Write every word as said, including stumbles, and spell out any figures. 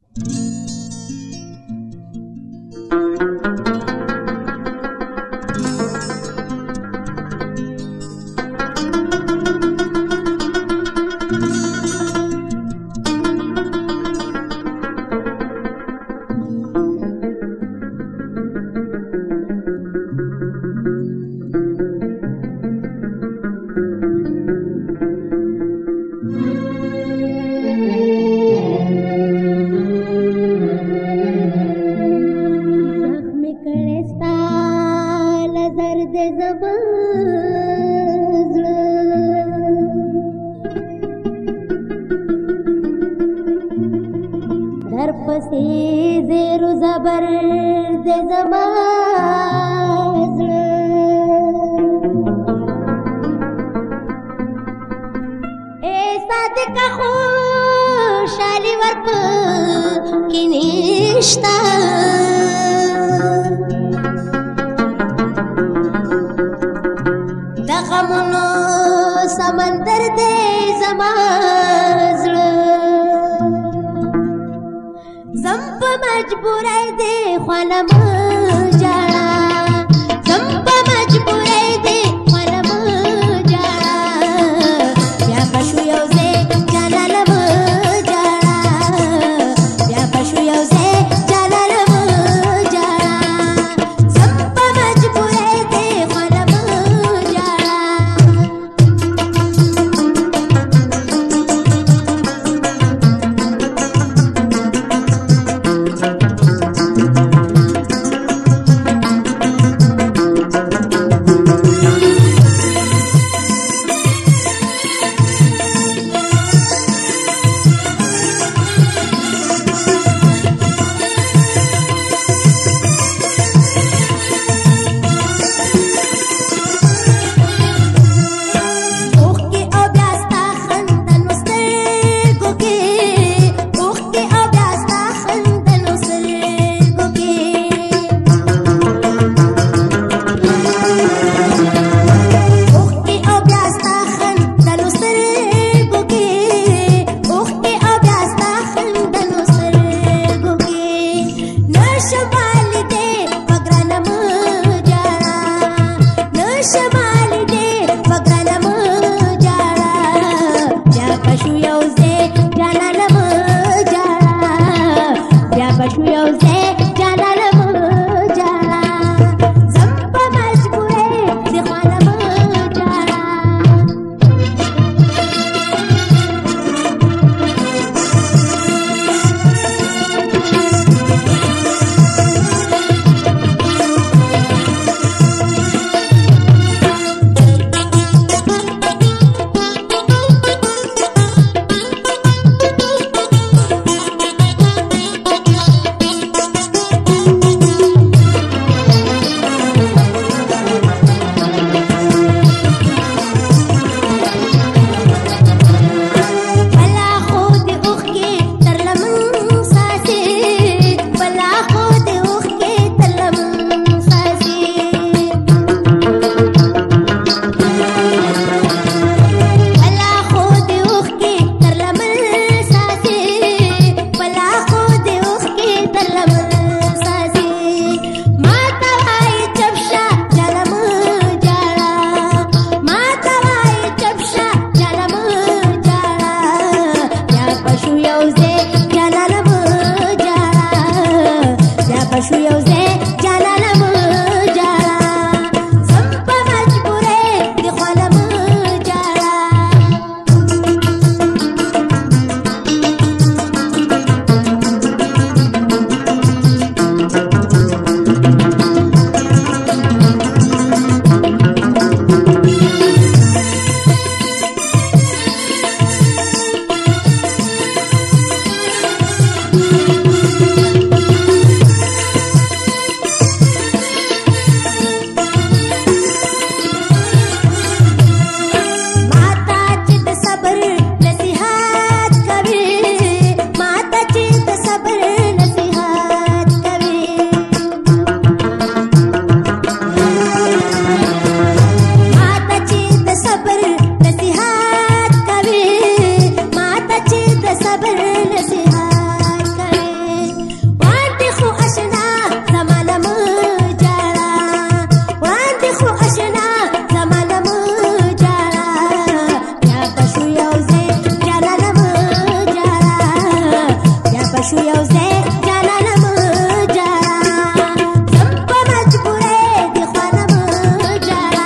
در پسې زیر و زبر د زما زړه ای صادقه خوشحالي ورپکې نشته د غمونو سمندر دی زما زړه زم په مجبورۍ دې خواله مه ژاړه زم په مجبورۍ دې خواله مه ژاړه بیا به شو یو ځای جلاله مه ژاړه بیا به شو یو ځای جلاله مه ژاړه زم په مجبورۍ دې خواله مه ژاړه شو یو ځای جانانه مه ژاړه زم په مجبورۍ دې خوانه مه ژاړه